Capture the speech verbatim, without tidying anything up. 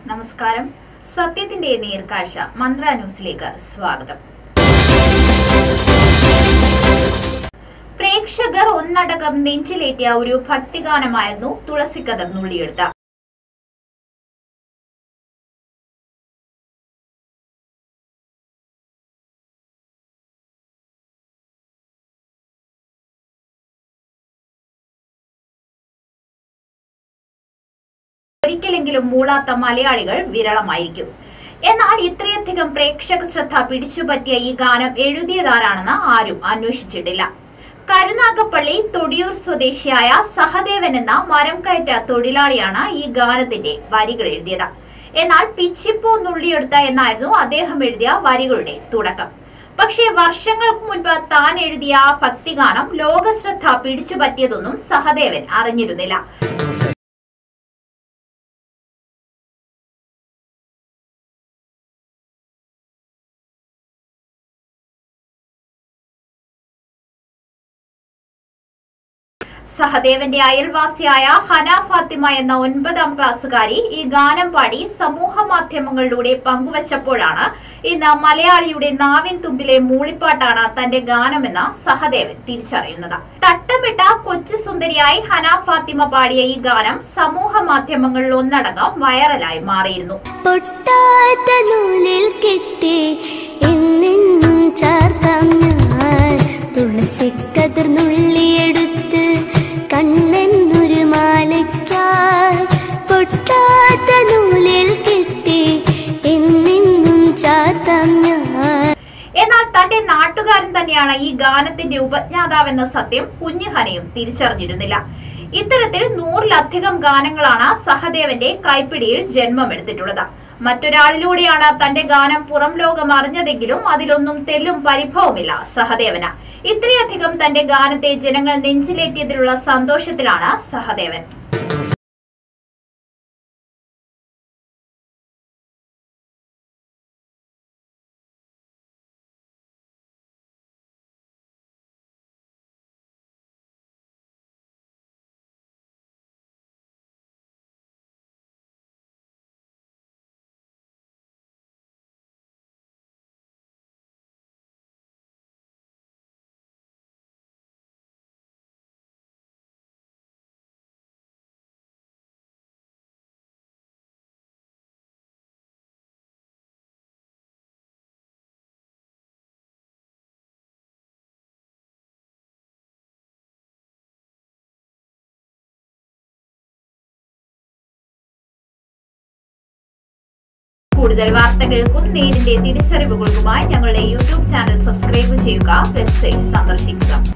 നമസ്കാരം. സത്യത്തിന്റെ നേർക്കാഴ്ച മന്ത്ര ന്യൂസിലേക്ക് സ്വാഗതം. പ്രേക്ഷകർ ഒന്നടങ്കം നെഞ്ചിലേറ്റിയ ഒരു ഭക്തിഗാനമായിരുന്നു തുളസിക്കതർ നുള്ളിയെടുത്ത. ഒരിക്കലെങ്കിലും മൂളാത്ത മലയാളികൾ വിരളമായിരിക്കും. എന്നാൽ ഇത്രയധികം പ്രേക്ഷക ശ്രദ്ധ പിടിച്ചുപറ്റിയ ഈ ഗാനം എഴുതിയതാരാണെന്ന് ആരും അന്വേഷിച്ചിട്ടില്ല. കരുനാഗപ്പള്ളി തൊടിയൂർ സ്വദേശിയായ സഹദേവൻ എന്ന മരം കയറ്റ തൊഴിലാളിയാണ് ഈ ഗാനത്തിന്റെ വരികൾ എഴുതിയത്. എന്നാൽ പിച്ചിപ്പൂ നുള്ളിയെടുത്ത എന്നായിരുന്നു അദ്ദേഹം എഴുതിയ വരികളുടെ തുടക്കം. പക്ഷേ വർഷങ്ങൾക്ക് മുൻപ് താൻ എഴുതിയ ആ ഭക്തിഗാനം ലോകശ്രദ്ധ പിടിച്ചുപറ്റിയതൊന്നും സഹദേവൻ അറിഞ്ഞിരുന്നില്ല. സഹദേവന്റെ അയൽവാസിയായ ഹന ഫാത്തിമ എന്ന ഒൻപതാം ക്ലാസ്സുകാരി ഈ ഗാനം പാടി സമൂഹ മാധ്യമങ്ങളിലൂടെ പങ്കുവച്ചപ്പോഴാണ് ഇന്ന് മലയാളിയുടെ നാവിൻ തുമ്പിലെ മൂളിപ്പാട്ടാണ് തന്റെ ഗാനമെന്ന് സഹദേവൻ തിരിച്ചറിയുന്നത്. തട്ടമിട്ട കൊച്ചു സുന്ദരിയായി ഹന ഫാത്തിമ പാടിയ ഈ ഗാനം സമൂഹ മാധ്യമങ്ങളിൽ ഒന്നടങ്കം വൈറലായി മാറിയിരുന്നു. തുളസിക്കതർ നുള്ളിയെടുത്ത് കണ്ണന്നൊരു മാലയ്ക്കായി പൊട്ടാത്ത നൂലിൽ കെട്ടി എന്നെന്നും ചാർത്താം ഞാൻ. എന്നാൽ തന്റെ നാട്ടുകാരൻ തന്നെയാണ് ഈ ഗാനത്തിന്റെ ഉപജ്ഞാതാവെന്ന സത്യം കുഞ്ഞുഹനയും തിരിച്ചറിഞ്ഞിരുന്നില്ല. ഇത്തരത്തിൽ നൂറിലധികം ഗാനങ്ങളാണ് സഹദേവന്റെ കൈപ്പിടിയിൽ ജന്മമെടുത്തിട്ടുള്ളത്. മറ്റൊരാളിലൂടെയാണ് തന്റെ ഗാനം പുറം ലോകം അറിഞ്ഞതെങ്കിലും അതിലൊന്നും തെല്ലും പരിഭവമില്ല സഹദേവന്. ഇത്രയധികം തന്റെ ഗാനത്തെ ജനങ്ങൾ നെഞ്ചിലേറ്റിയതിലുള്ള സന്തോഷത്തിലാണ് സഹദേവൻ. കൂടുതൽ വാർത്തകൾക്കും നേരിന്റെ തിരിച്ചറിവുകൾക്കുമായി ഞങ്ങളുടെ യൂട്യൂബ് ചാനൽ സബ്സ്ക്രൈബ് ചെയ്യുക. വെബ്സൈറ്റ് സന്ദർശിക്കുക.